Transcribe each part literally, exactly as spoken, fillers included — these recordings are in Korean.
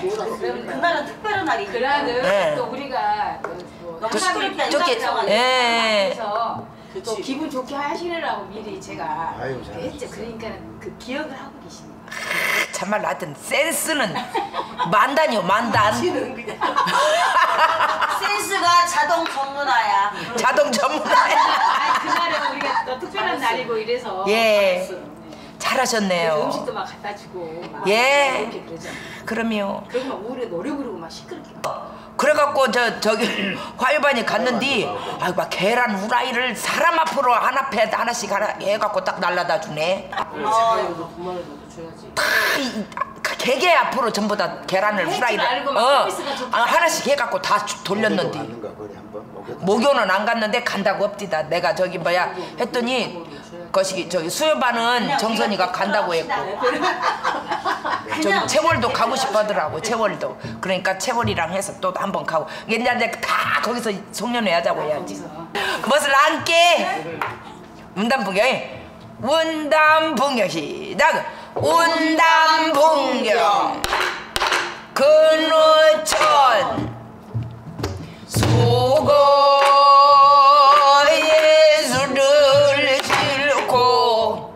그날은 특별한 날이니까. 그날은 네. 또 우리가 뭐 너무 시끄럽게 안 좋게, 나가잖아. 예. 그래서 또 그치. 기분 좋게 하시느라고 미리 제가 아유, 그 했죠. 그러니까 그 기억을 하고 계십니다. 참말 하여튼 센스는 만단이요 만단. 센스가 자동 전문화야. 자동 전문가. 아니 그날은 우리가 또 특별한 날이고 이래서 예. 알았어요. 네. 잘하셨네요. 그래서 음식도 막 갖다 주고 막 예. 이렇게 그러잖아요. 그럼요. 그리고 막 우울에 노래 부르고 막 시끄럽게 막. 그래갖고 저 저기 화요반이 갔는데 아이고 막 계란 후라이를 사람 앞으로 한 앞에 하나씩 하나 해갖고 딱 날라다 주네. 다 이, 개개 앞으로 전부 다 계란을 할 줄 후라이를 알고 막 어 서비스가 좋다. 아, 하나씩 해갖고 다 주- 돌렸는데 갔는가 거기 한번 목욕. 목요는 안 갔는데 간다고 없디다. 내가 저기 뭐야 했더니 거시기 저기 수요반은 정선이가 간다고 했고 저기 채월도 가고 싶어하더라고. 채월도. 그러니까 채월이랑 해서 또 한 번 가고 옛날에 다 거기서 송년회 하자고 해야지. 무엇을 안게 운담풍경 운담풍경 시작. 운담풍경 근호천 소거예술을 싣고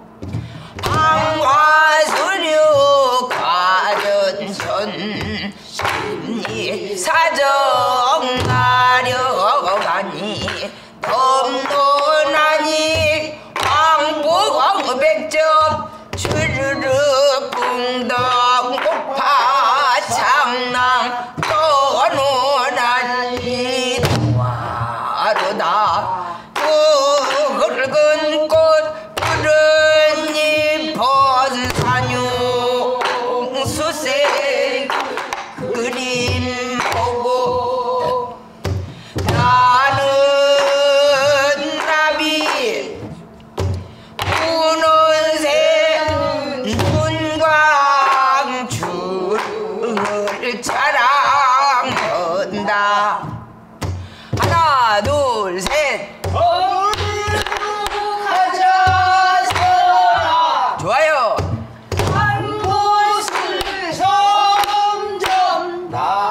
방화수류 가전천 심리사정 가려가니 덤도나니 황보백점 주르르 붕덩 꽃파 창랑 떠노나니 와르다 붉은 꽃 푸른 잎 번산용 수색 그림 보고 나는 나비 분홍색 눈광줄을 자랑한다. 하나 둘 셋 가자서라 좋아요. 한 곳을 점점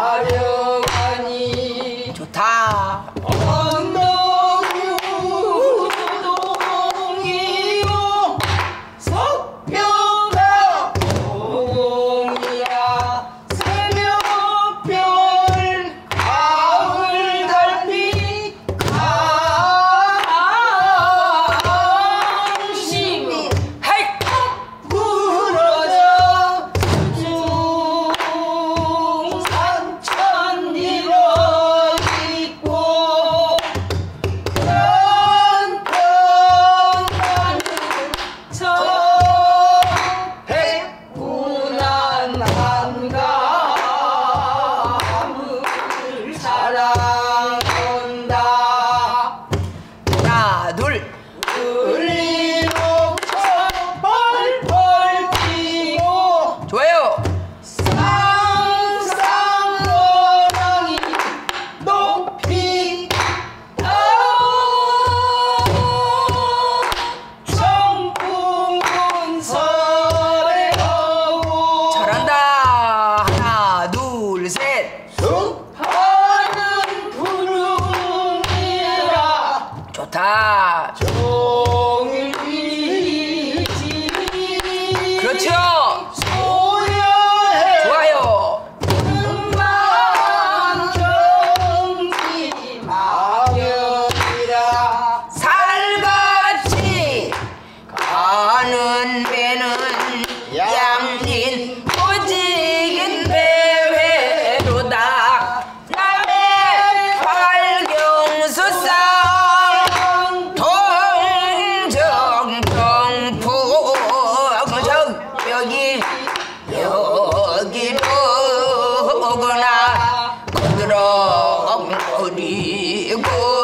나려가니 좋다. 언덕유동이요 석뼈가 동이야 새벽별 가을 달빛 강심이 하이 무너져 중산천 일어있고 편편한 저 백분한 한감을 사랑한다. 하나 둘 울린 옥천 펄펄 피고 좋아요. 쌍쌍거랑이 높이 정풍은 설에 오고 잘한다. 하나 둘 셋 숲하는 구름이라 좋다. 종일이지 그렇죠. 소녀해 좋아요. 음만 경지 마련이라 살같이 가는 배는 양진 오직인 배회로다. 남의 발경수상 동정정풍정 여기 여기로구나 그들어 그리고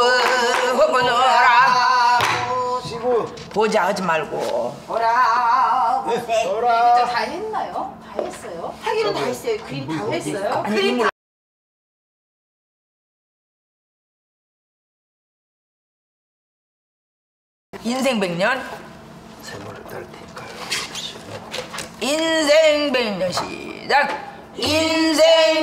허구너라 시고 보자 하지 말고 뭐라 보세. 돌아 다 했나요? 다 했어요? 하기는 다 했어요. 그림 다 했어요. 아니, 그림 다 인생 백년 세모를 딸 테니까요. 인생 백년 시작. 인생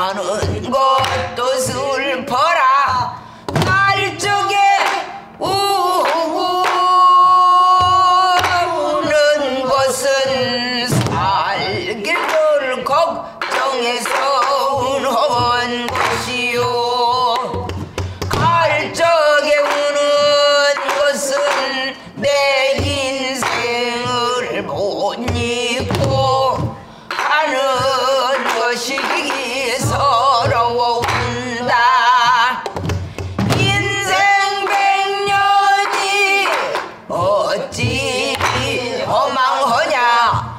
사는 것도 슬퍼라 말쪽에 우는 것은 살기를 걱정해서 우는 것이요 갈적에 우는 것은 내 인생을 못 잊고 하는 것이 서러워온다 인생 백년이 어찌 허망하냐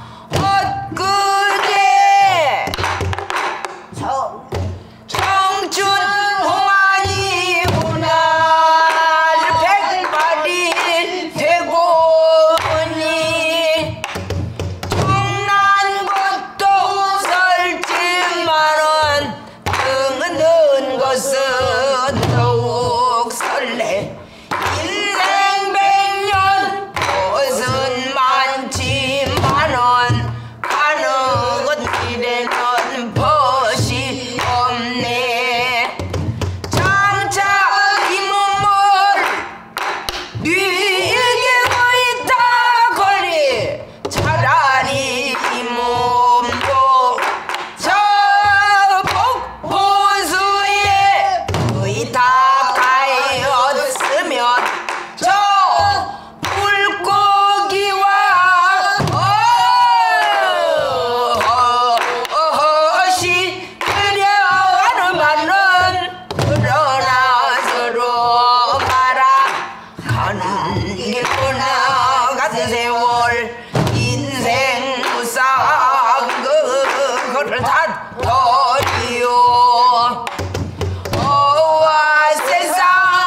엊그제 저 청춘 홍안이구나 백발이 되고니 중난 것도 설지만은 등은 것은 더욱 설레 인생 백년 것은 많지만은 가는 길에는 벗이 없네 장차 이 몸을 네게 거있다 거리 차라리 이 몸도 저 복보수에 의탁하였으면 저 물고기와 어허시 그려하는만은 그러나 서로 가라 가는 길구나 같은 세월 인생 무쌍 그거를 다 버리요 어와 세상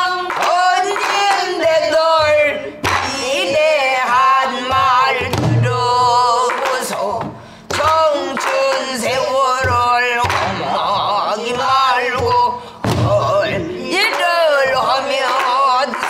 언젠데들 이래한 말 들어보소 청춘 세월을 험하기 말고 헐 일을 하면서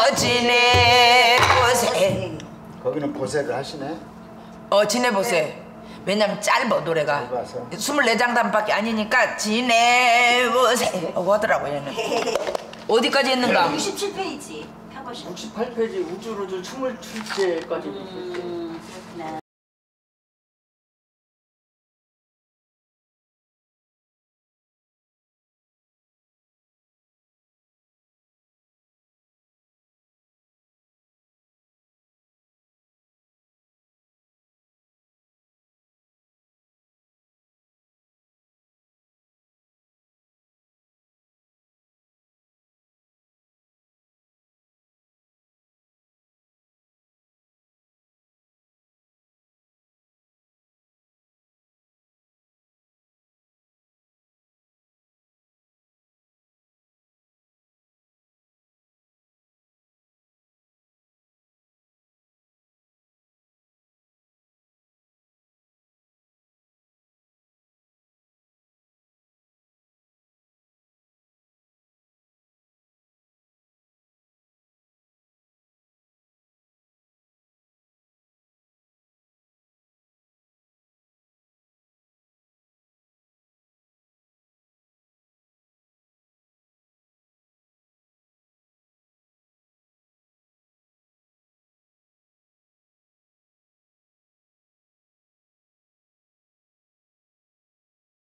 지내보세 거기는 보색을 하시네. 어 지내보세 왜냐면 짧아 노래가 짧아서. 스물네 장단밖에 아니니까 지내보세 어, 하더라고 얘는 어디까지 했는가 육십칠 페이지 펴보시면 육십팔 페이지 우주루주 춤을 출 때까지.